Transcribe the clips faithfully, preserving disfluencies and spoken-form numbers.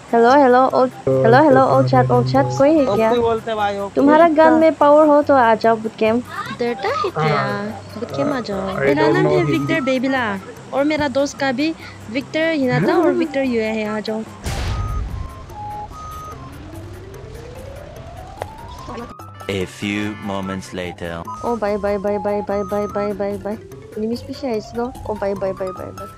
Hello hello old hello hello old chat old chat कोई है क्या? बोलते भाई तुम्हारा गन में पावर हो तो आ जाओ बुट कैम्प। डरता है क्या? बुट कैम्प आ जाओ। मेरा नाम है विक्टर बेबीला और मेरा दोस्त का भी विक्टर हिनाता और विक्टर यूए है। आ जाओ। A few moments later. Oh bye bye bye bye bye bye bye bye bye. Enemy specialized no. Oh bye bye bye bye bye.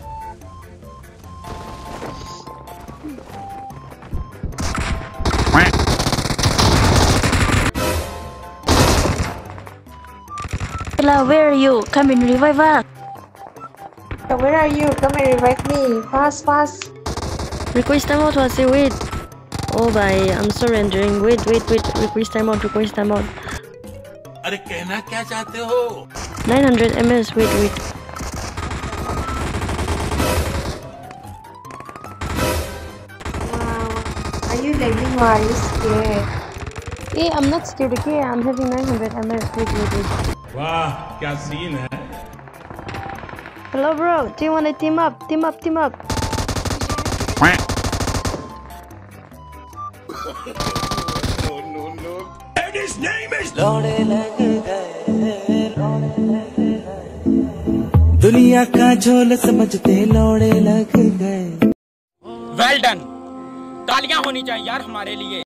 Where are you? Come and revive us. Where are you? Come and revive me. Fast fast. Request time out was it? Wait. Oh bye, I'm surrendering. Wait wait wait. Request time out. Request time out. अरे कहना क्या चाहते हो? nine hundred meters. Wait wait. Wow. Are you lagging or are you scared? Hey, I'm not scared. Okay, I'm having nine hundred meters. Wait wait wait. वाह क्या scene है। Hello bro. Do you want to team up? Team up. Team up. And his name is दुनिया का झोल समझते लौड़े लग गए। Well done, तालियां होनी चाहिए यार हमारे लिए।